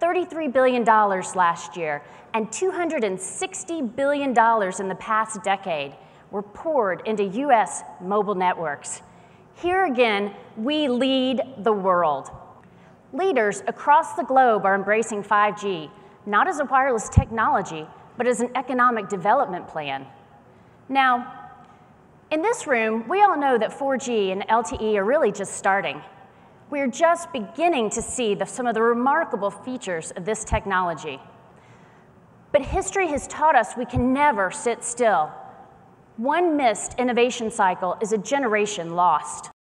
$33 billion last year, and $260 billion in the past decade were poured into US mobile networks. Here again, we lead the world. Leaders across the globe are embracing 5G, not as a wireless technology, but as an economic development plan. Now, in this room, we all know that 4G and LTE are really just starting. We're just beginning to see some of the remarkable features of this technology. But history has taught us we can never sit still. One missed innovation cycle is a generation lost.